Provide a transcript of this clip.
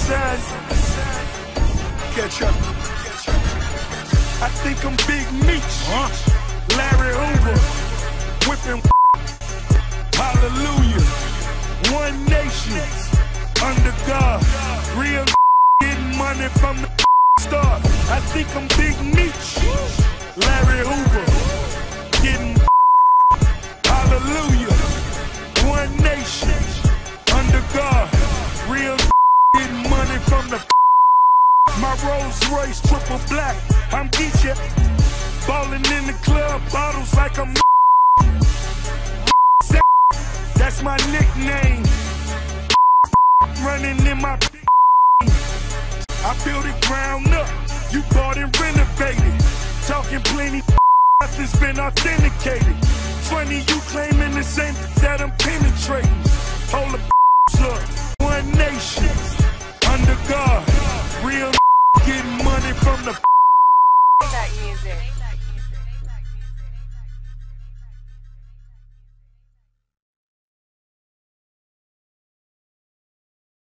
side. Catch up. I think I'm Big Meech, Larry Hoover, whipping. Hallelujah. One nation under God. Real getting money from the start. I think I'm Big Meech, Larry Hoover, getting. Hallelujah. One nation under God. Real getting money from the. My Rolls Royce triple black. I'm Geechee. Ballin' in the club, bottles like I'm. That's my nickname. Running in my. I built it ground up. You bought and renovated. Talking plenty. Nothing's been authenticated. Funny you claiming the same that I'm penetrating. Hold up. One nation.